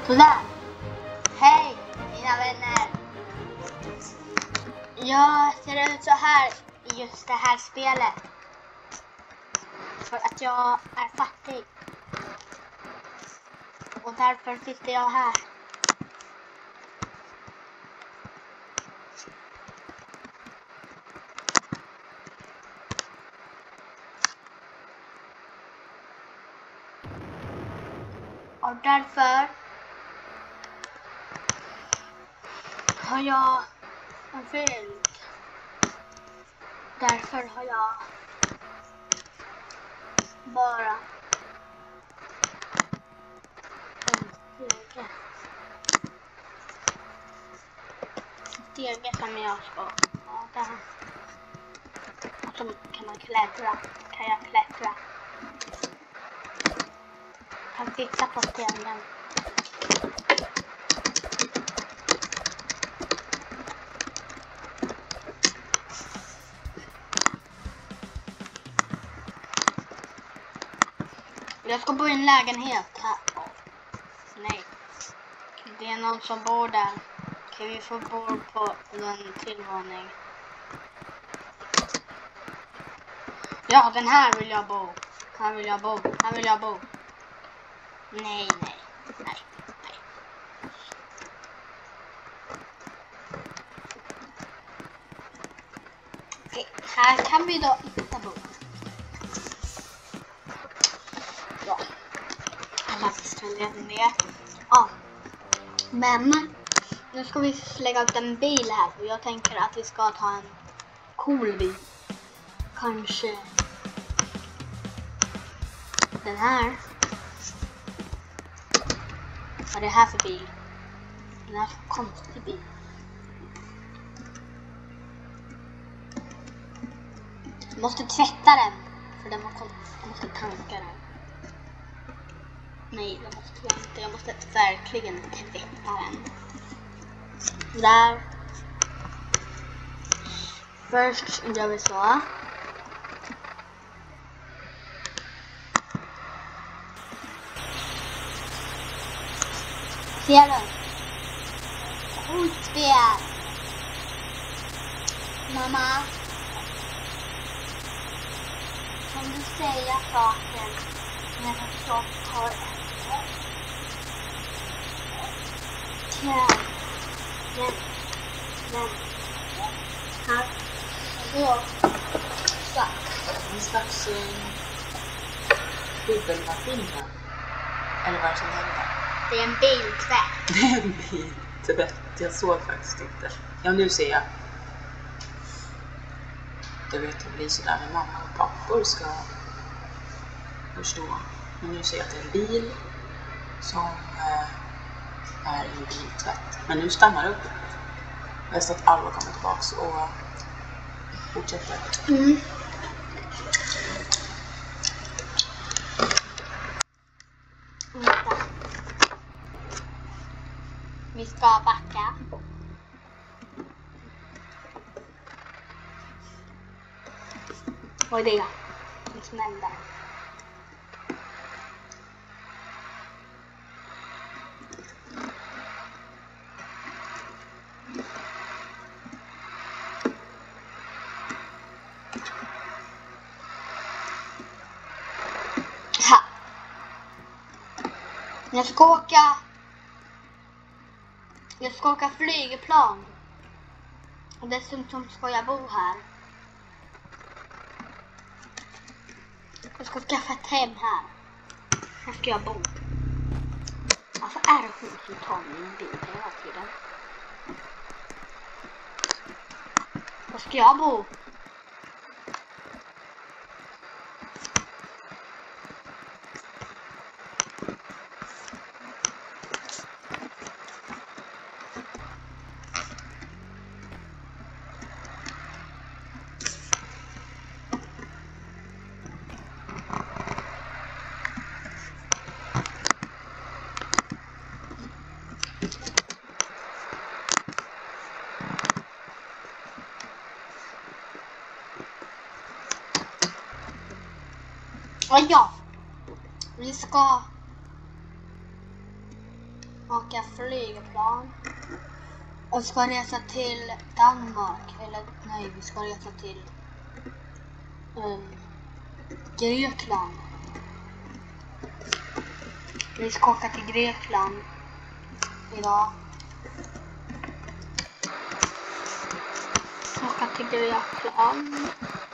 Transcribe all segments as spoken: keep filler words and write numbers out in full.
Sådär. Hej mina vänner. Jag ser ut så här i just det här spelet. För att jag är fattig. Och därför sitter jag här. Och därför har jag en film. Därför har jag bara en stege. Stege som jag ska ha där. Och så kan man klättra. Kan jag klättra. Kan sitta på stenen. Jag ska bo i en lägenhet här. Nej. Det är någon som bor där. Kan vi få bo på den tillvåning? Ja, den här vill jag bo. Här vill jag bo. Här vill jag bo. Nej, nej. Nej, nej. Okej, här kan vi då inte bo. Ja. Alla visste väl redan det. Ja. Men nu ska vi lägga ut en bil här. Och jag tänker att vi ska ta en cool bil. Kanske den här. Vad är det här för bil? Den här för konstig bil. Jag måste tvätta den. För den var konstig. Jag måste tanka den. Nej, det måste jag inte. Jag måste verkligen tvätta den. Där. Först gör vi så. Ser du? Skitspel. Mamma. Kan du säga saker när jag tar efter? Ja. Men. Men. Här. Då. Så. En slags eh, bubbelmaskin här. Eller vad som händer. Det är en biltvätt. Det är en biltvätt. Jag såg faktiskt inte. Ja, nu ser jag. Du vet, det blir sådär när mamma och pappor ska förstå. Men nu ser jag att det är en bil som eh, är en biltvätt. Men nu stannar det upp. Jag vet att alla kommer tillbaks och fortsätter. Mm. Vi ska backa. Vad är det? Det smäller. Ha. Jag ska åka. Jag ska åka flygplan. Och dessutom ska jag bo här. Jag ska skaffa ett hem här. Här ska jag bo. Varför är det hon som tar min bil hela tiden? Var ska jag bo? Och ja, vi ska åka flygplan. Och ska resa till Danmark. Eller nej, vi ska resa till um, Grekland. Vi ska åka till Grekland idag. Åka till Grekland.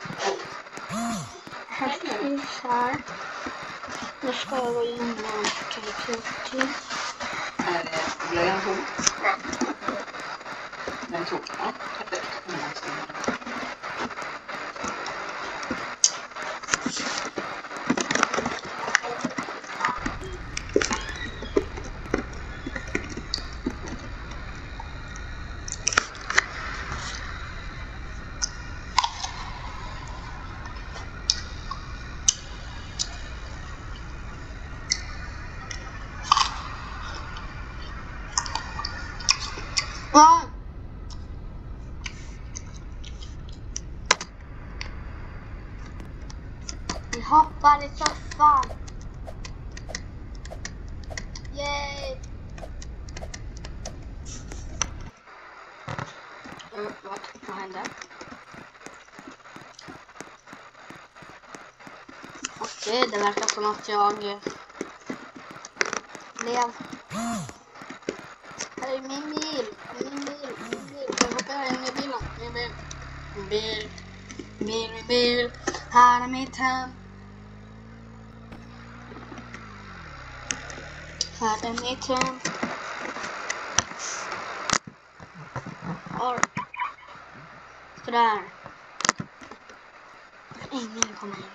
Här. Nu ska jag gå in och klicka till. Är det blöjan tom? Nej. Den är tom? Ja, perfekt. Ja. Vi hoppar i soffan. Yay! Mm, vad, vad hände? Okej, det verkar som att jag blev... Här är min bil, min bil, min bil. Jag hoppar in i bilen, min bil. Min bil, min bil, min bil. Här är mitt hem. Här är mitt hem. Och sådär. Ingen kommer in.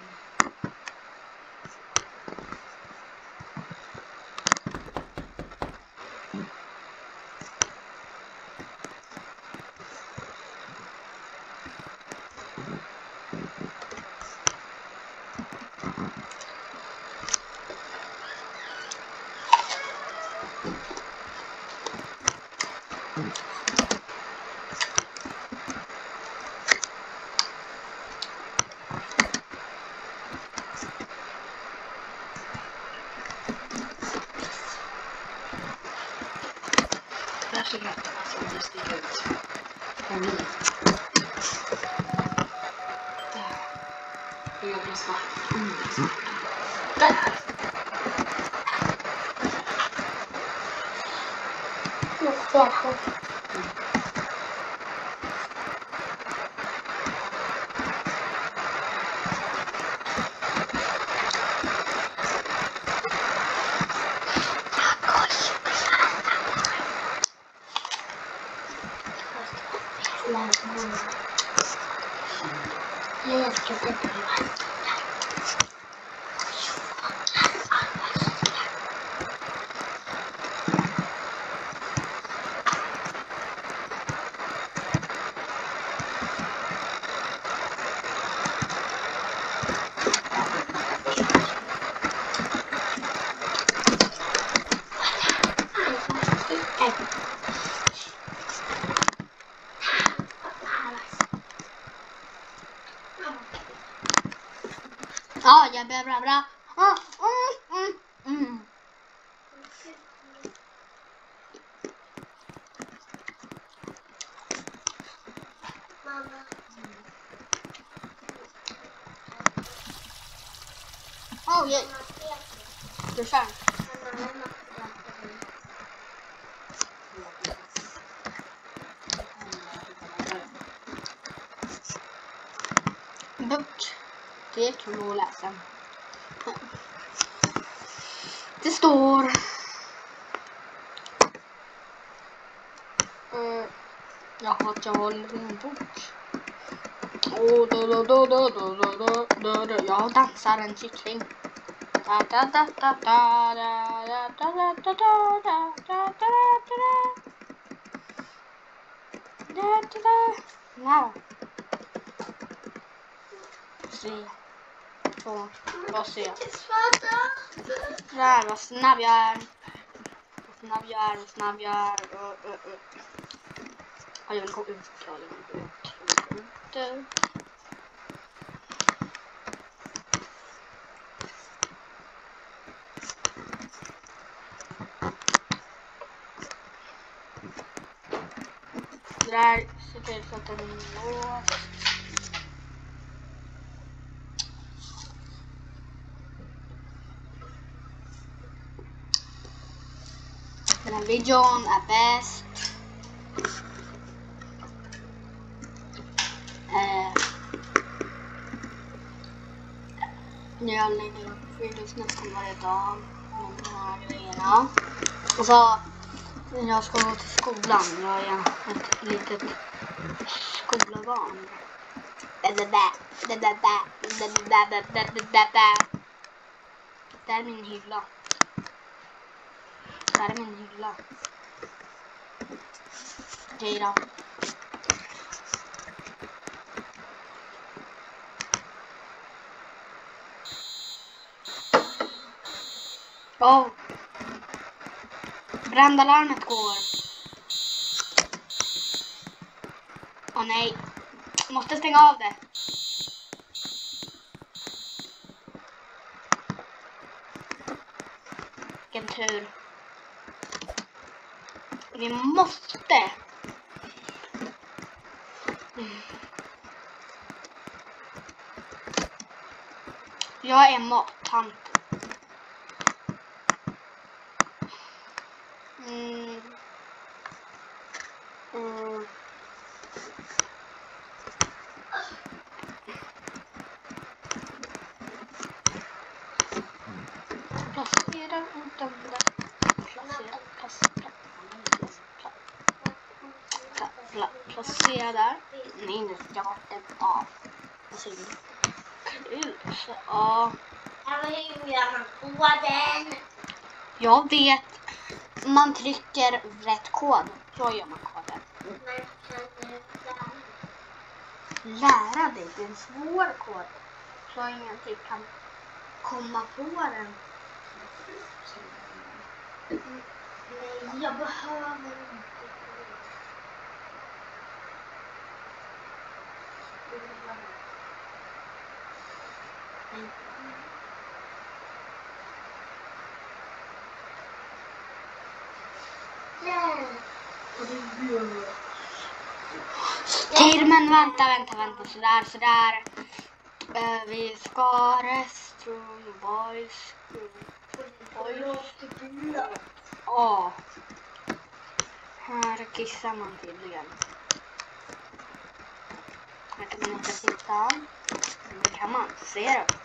Där ser rätterna som det sticker ut. Kanin. Där. Och jag blir svart under svarta. Där! Jättejäktigt. Jag ska inte bli ja, jag blir bra bra. Ah, mm, mm, mm. Oh, yeah. Du kör. Bok. Det är kul att läsa. Det står... Uh, jag har att jag håller en bok. Oh, da, da, da, da, da, da, da, da. Jag dansar en kyckling. Da, da, da, da, da, da, da, da, da, da, da, da, da. Da, da, da. Now. Se. Två. Vad ser jag? Där, vad snabb jag är. Vad snabb jag är, vad snabb jag är. Uh, uh, uh. Ja, jag vill gå ut. Ja, jag vill gå ut. Jag vill gå ut. där, se till så att den är låst. Den här videon är bäst. Eh, jag lägger upp videos nästan varje dag med de här grejerna. Och så jag ska gå till skolan. Jag är ett litet skolbarn. Där är min hylla. Där är min hylla. Okej då. Oh. Brandalarmet går. Åh oh, nej. Måste stänga av det. Vilken tur. Vi måste. Mm. Jag är mattant. Mm. Mm. Placera utan det. Placera, placera, placera, placera där. Nej, nu ska jag bort det av. Vad säger du? Kul. Ja. Hur gör man koden? Jag vet. Man trycker rätt kod. Så gör man koden. Man kan Lära dig. Det är en svår kod. Så ingen typ kan komma på den. Nej, jag behöver inte. Nej, men vänta, vänta, vänta. Sådär, sådär. Uh, vi ska restroom, boys. Boys. Ja. Här kissar man tydligen. Här kan man inte sitta. Det kan man. Ser du?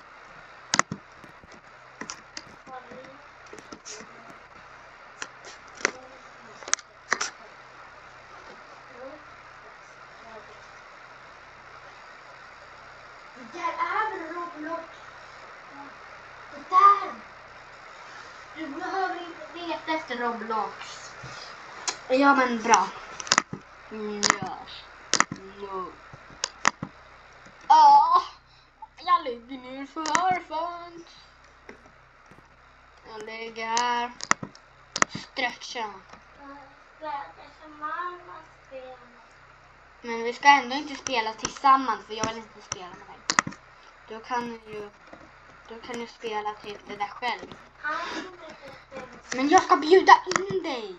Där är Roblox. Det där. Du behöver inte leta efter Roblox. Ja, men bra. Mm, ja. No. Ah, jag ligger ner för fan. Jag ligger här. Stretcha. Men vi ska ändå inte spela tillsammans, för jag vill inte spela med dig. Då kan ju då kan du spela typ det där själv. Men jag ska bjuda in dig.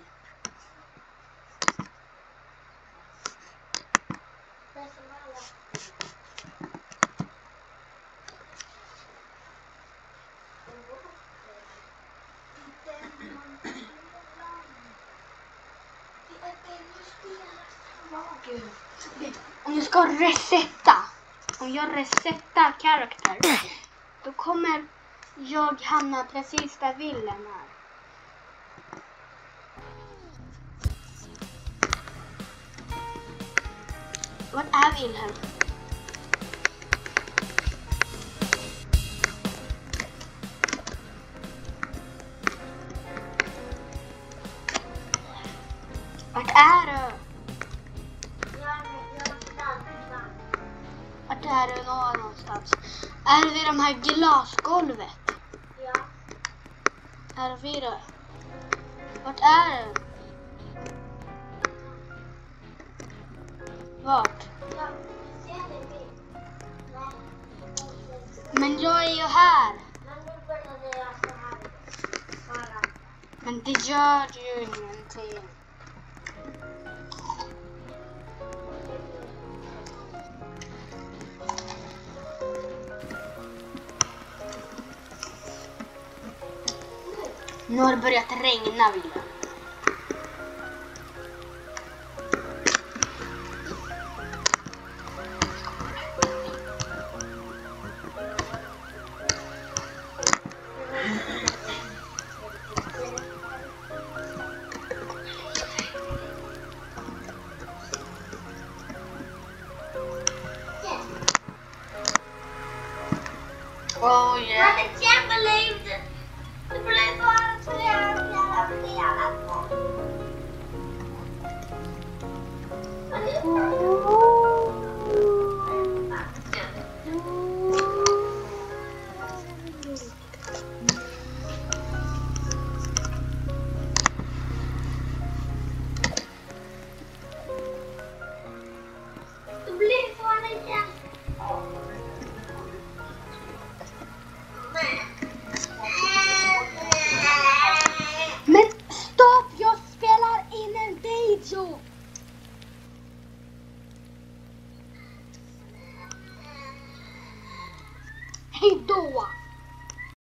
Om jag ska resetta, om jag resettar karaktär, då kommer jag hamna precis där Wilhelm är. Vad är Wilhelm? Vart är du? Vart är du någonstans? Är vi de här glasgolvet? Ja. Är vi det? Vart är du? Vart? Ja, ser det vi. Men jag är ju här. Men nu började jag så här. Bara. Men det gör ju ingenting. Nu har det börjat regna, William. Oh yeah. I can't believe it. Det blev bara så jävla flera gånger. Det blir bara igen. Men stopp, jag spelar in en video. Hej då.